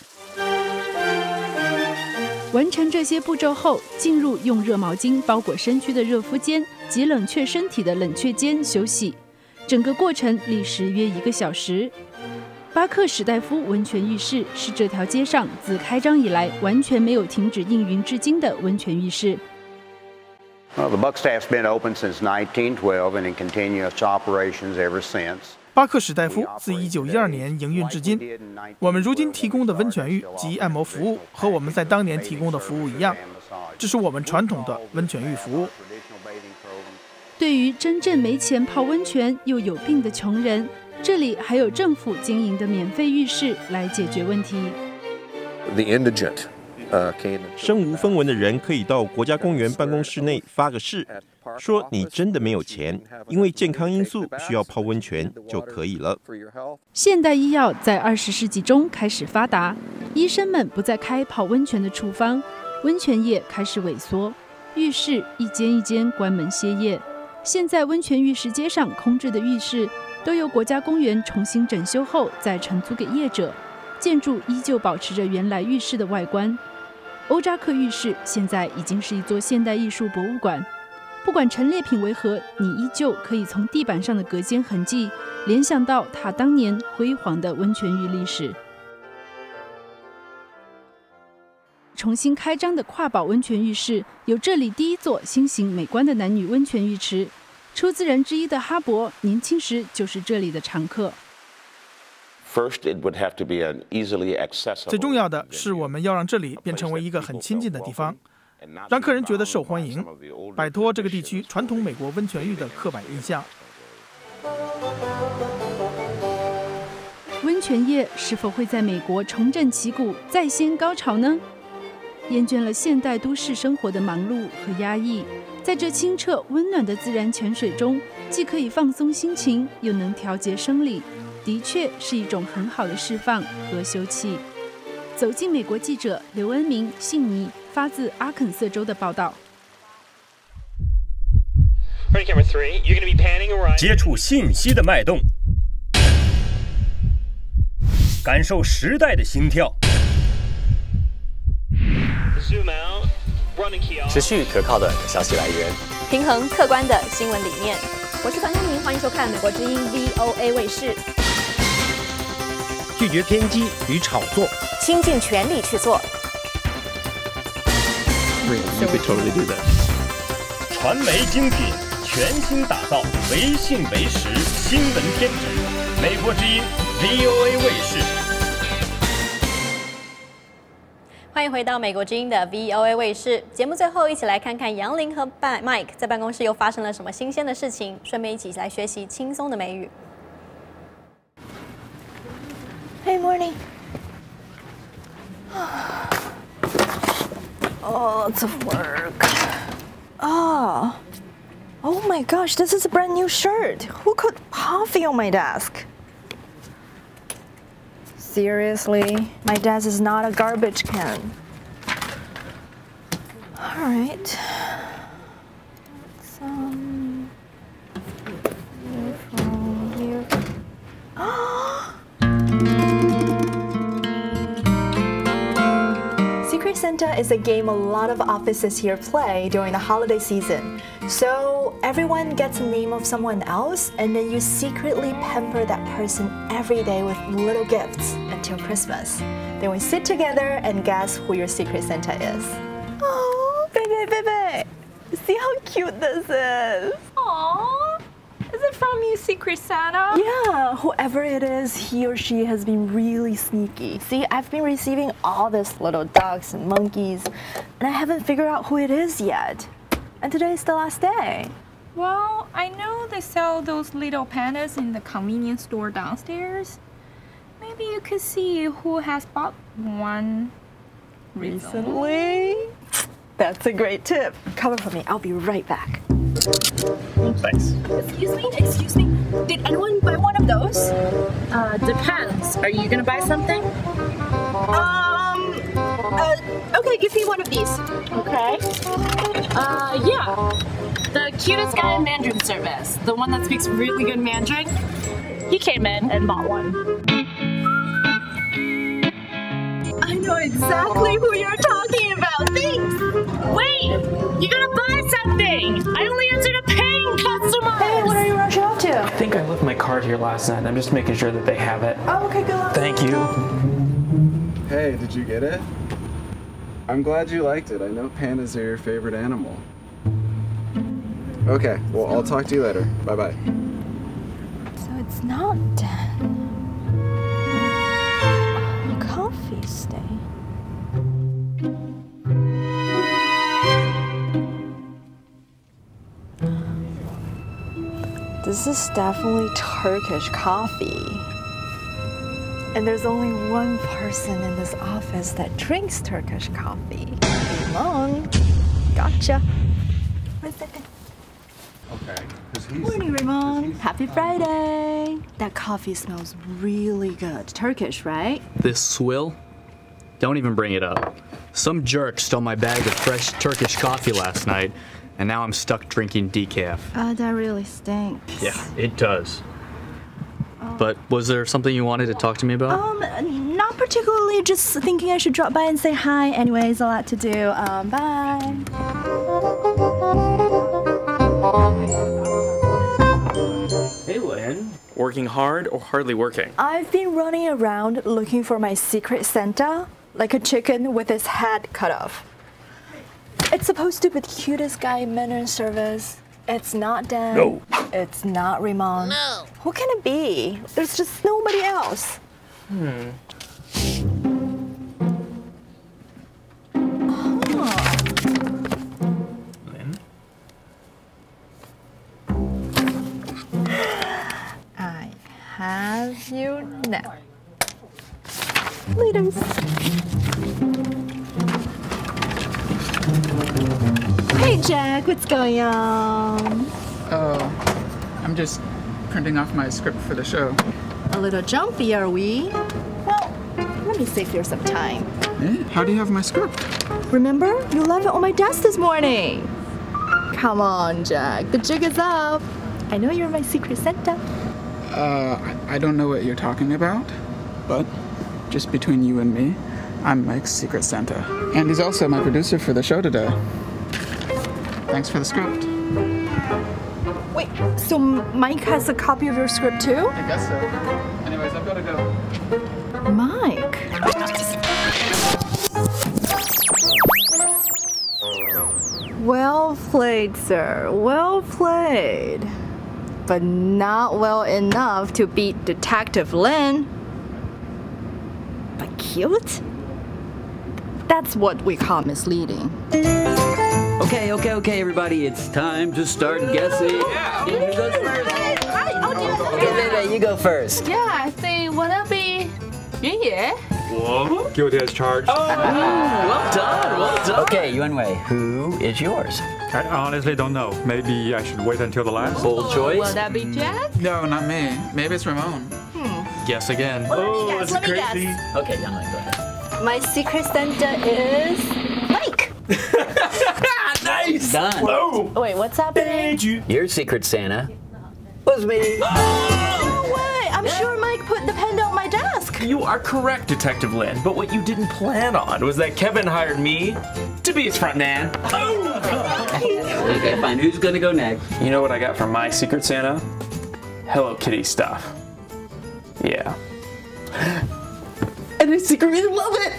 完成这些步骤后，进入用热毛巾包裹身躯的热敷间及冷却身体的冷却间休息，整个过程历时约1个小时。巴克史代夫温泉浴室是这条街上自开张以来完全没有停止营运至今的温泉浴室。 The Buckstaff's been open since 1912 and in continuous operations ever since. 巴克史代夫自1912年营运至今。我们如今提供的温泉浴及按摩服务和我们在当年提供的服务一样，这是我们传统的温泉浴服务。 对于真正没钱泡温泉又有病的穷人，这里还有政府经营的免费浴室来解决问题。 The indigent. 身无分文的人可以到国家公园办公室内发个誓，说你真的没有钱，因为健康因素需要泡温泉就可以了。 现代医药在20世纪中开始发达，医生们不再开泡温泉的处方，温泉业开始萎缩，浴室一间一间关门歇业。现在温泉浴室街上空置的浴室都由国家公园重新整修后再承租给业者，建筑依旧保持着原来浴室的外观。欧扎克浴室现在已经是一座现代艺术博物馆，不管陈列品为何，你依旧可以从地板上的隔间痕迹联想到它当年辉煌的温泉浴历史。重新开张的跨堡温泉浴室有这里第一座新型美观的男女温泉浴池，出资人之一的哈勃年轻时就是这里的常客。 最重要的是，我们要让这里变成为一个很亲近的地方，让客人觉得受欢迎，摆脱这个地区传统美国温泉浴的刻板印象。温泉业是否会在美国重振旗鼓，再掀高潮呢？ 厌倦了现代都市生活的忙碌和压抑，在这清澈温暖的自然泉水中，既可以放松心情，又能调节生理，的确是一种很好的释放和休憩。走进美国记者刘恩明，悉尼，发自阿肯色州的报道。 接触信息的脉动，感受时代的心跳。 持续可靠的消息来源， 平衡客观的新闻理念。我是樊东明，欢迎收看美国之音 VOA 卫视。 拒绝偏激与炒作， 倾尽全力去做。 You could totally do that. 传媒精品，全新打造，唯信唯实，新闻天职。美国之音 VOA 卫视。 欢迎回到美国之音的 VOA 卫视节目，最后一起来看看杨林和Mike 在办公室又发生了什么新鲜的事情，顺便一起来学习轻松的美语。 Hey, morning. Oh, lots of work. Oh my gosh, this is a brand new shirt. Who put coffee on my desk? Seriously, my desk is not a garbage can. All right. Secret Santa is a game a lot of offices here play during the holiday season. So everyone gets a name of someone else, and then you secretly pamper that person every day with little gifts until Christmas. Then we sit together and guess who your Secret Santa is. Oh, baby, see how cute this is. Aww. Is it from you, Secret Santa? Yeah, whoever it is, he or she has been really sneaky. See, I've been receiving all these little ducks and monkeys, and I haven't figured out who it is yet. And today is the last day. Well, I know they sell those little pandas in the convenience store downstairs. Maybe you could see who has bought one recently. That's a great tip. Cover for me. I'll be right back. Thanks. Excuse me. Did anyone buy one of those? Depends. Are you gonna buy something? Okay, give me one of these. Okay. Yeah. The cutest guy in Mandarin service. The one that speaks really good Mandarin. He came in and bought one. I know exactly who you're talking about. Thanks. Wait! You gotta buy something! I only answered a paying customer! Hey, what are you rushing off to? I think I left my card here last night. I'm just making sure that they have it. Oh, okay, good luck. Thank you. Hey, did you get it? I'm glad you liked it. I know pandas are your favorite animal. Okay, well, I'll talk to you later. Bye-bye. So it's not done. Coffee stain. This is definitely Turkish coffee. And there's only one person in this office that drinks Turkish coffee. Ramon. Gotcha. One second. Okay. Morning, Ramon. Happy Friday. That coffee smells really good. Turkish, right? This swill? Don't even bring it up. Some jerk stole my bag of fresh Turkish coffee last night, and now I'm stuck drinking decaf. That really stinks. Yeah, it does. But was there something you wanted to talk to me about? Not particularly. Just thinking I should drop by and say hi. Anyways, a lot to do. Bye. Hey, Lynn. Working hard or hardly working? I've been running around looking for my Secret Santa, like a chicken with its head cut off. It's supposed to be the cutest guy in Mandarin service. It's not Dan. No. It's not Ramon. No. Who can it be? There's just nobody else. Hmm. Lynn? I have you now. Leaders. Jack, what's going on? Oh, I'm just printing off my script for the show. A little jumpy, are we? Well, let me save you some time. Eh? How do you have my script? Remember? You left it on my desk this morning. Come on, Jack. The jig is up. I know you're my secret Santa. I don't know what you're talking about, but just between you and me, I'm Mike's secret Santa. And he's also my producer for the show today. Thanks for the script. Wait, so Mike has a copy of your script too? I guess so. Anyways, I've got to go. Mike. Well played, sir. Well played. But not well enough to beat Detective Lin. But cute? That's what we call misleading. Okay, everybody. It's time to start guessing. Yeah. Who goes first? I'll do it. Okay, you go first. Yeah, I think wanna be Yuan. What? Guilty as charged. Oh, well done. Okay, Yuan Wei, who is yours? I honestly don't know. Maybe I should wait until the last. Bold choice. Will that be Jack? No, not me. Maybe it's Ramon. Guess again. Well, let me guess. Okay, Yang, go ahead. My secret Santa is Mike. Nice. Done. Oh, wait, what's happening? Your secret Santa was me. No way! I'm sure Mike put the pen on my desk. You are correct, Detective Lin, but what you didn't plan on was that Kevin hired me to be his front man. Okay, fine. Who's gonna go next? You know what I got from my secret Santa? Hello Kitty stuff. Yeah. And I secretly love it.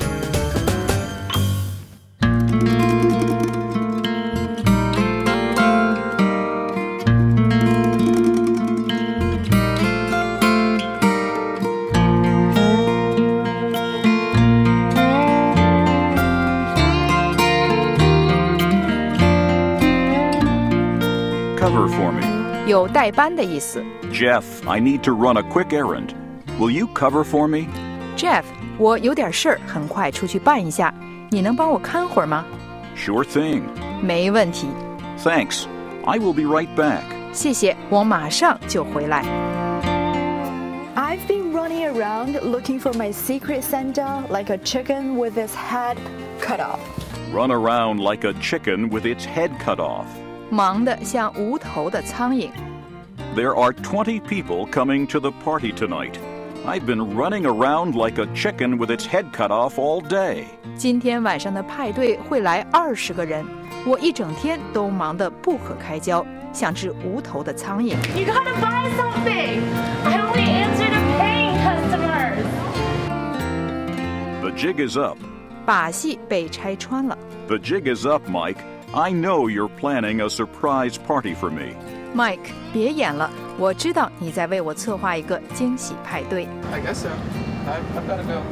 Cover for me. 有代班的意思。 Jeff, I need to run a quick errand. Will you cover for me? Jeff, 我有点事儿，很快出去办一下，你能帮我看会儿吗？ Sure thing. 没问题。 Thanks. I will be right back. 谢谢，我马上就回来。I've been running around looking for my secret Santa like a chicken with its head cut off. Run around like a chicken with its head cut off. 忙得像无头的苍蝇。 There are 20 people coming to the party tonight. I've been running around like a chicken with its head cut off all day. 今天晚上的派对会来20个人，我一整天都忙得不可开交，像只无头的苍蝇。 You gotta buy something. I only answer to paying customers. The jig is up. 把戏被拆穿了。 The jig is up, Mike. I know you're planning a surprise party for me. Mike, 别演了，我知道你在为我策划一个惊喜派对。 I guess so. I've got to go.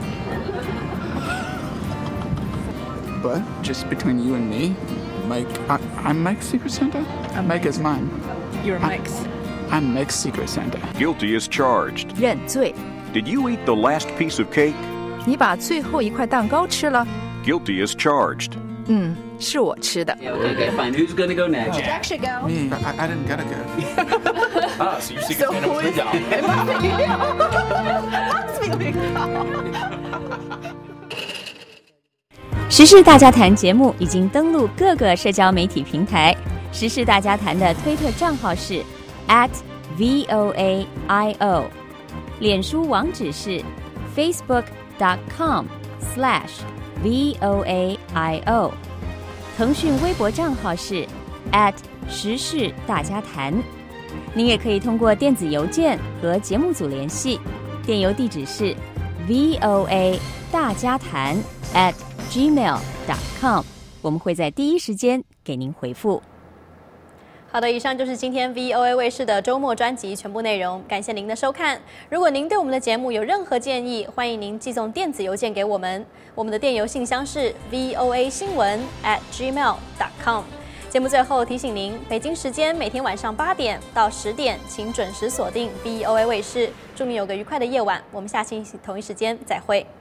But just between you and me, Mike, I'm Mike's secret Santa? Mike is mine. You're Mike's. I'm Mike's secret Santa. Guilty as charged. 认罪。 Did you eat the last piece of cake? 你把最后一块蛋糕吃了。 Guilty as charged. 是我吃的。 Okay, fine. Who's gonna go next? Jack should go. Me. I didn't get a go. So your secret Santa was Miguel. Miguel. 时事大家谈节目已经登陆各个社交媒体平台。时事大家谈的推特账号是 @voaio， 脸书网址是 facebook.com/voaio， 腾讯微博账号是时事大家谈。您也可以通过电子邮件和节目组联系，电邮地址是 voa 大家谈@gmail.com， 我们会在第一时间给您回复。 好的，以上就是今天 VOA 卫视的周末专辑全部内容，感谢您的收看。如果您对我们的节目有任何建议，欢迎您寄送电子邮件给我们，我们的电邮信箱是 voa 新闻@gmail.com。节目最后提醒您，北京时间每天晚上8点到10点，请准时锁定 VOA 卫视。祝您有个愉快的夜晚，我们下期同一时间再会。